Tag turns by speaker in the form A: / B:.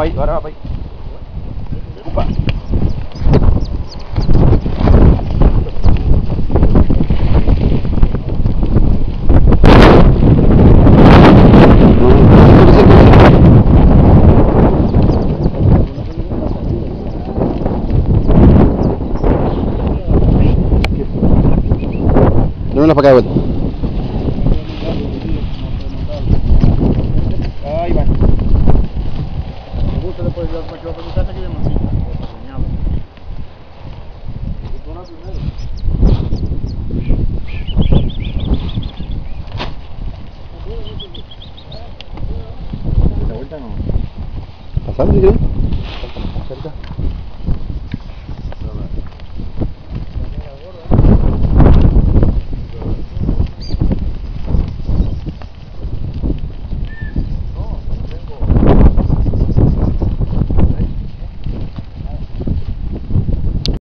A: ahí, ahora va para ahí. Upa.
B: Démela para acá de vuelta.
A: Ahí va.
C: Me gusta después de para que otra muchacha que viene así.
A: La vuelta no.
B: ¿Pasamos si querés?
A: Falta más cerca.